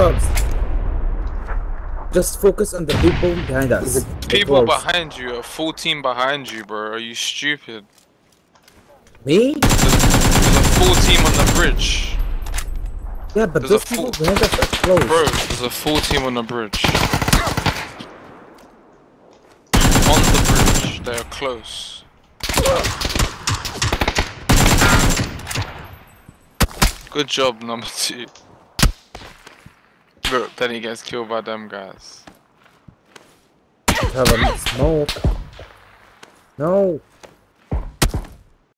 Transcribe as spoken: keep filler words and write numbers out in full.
jobs. Just focus on the people behind us. People behind you, a full team behind you, bro. Are you stupid? Me? There's a, there's a full team on the bridge. Yeah, but There's those a people full... behind us are close. Bro, there's a full team on the bridge. On the bridge, they're close. Good job, number two. Look, then he gets killed by them guys. Have a smoke. No.